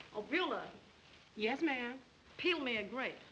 Oh, Beulah, Yes, ma'am. peel me a grape.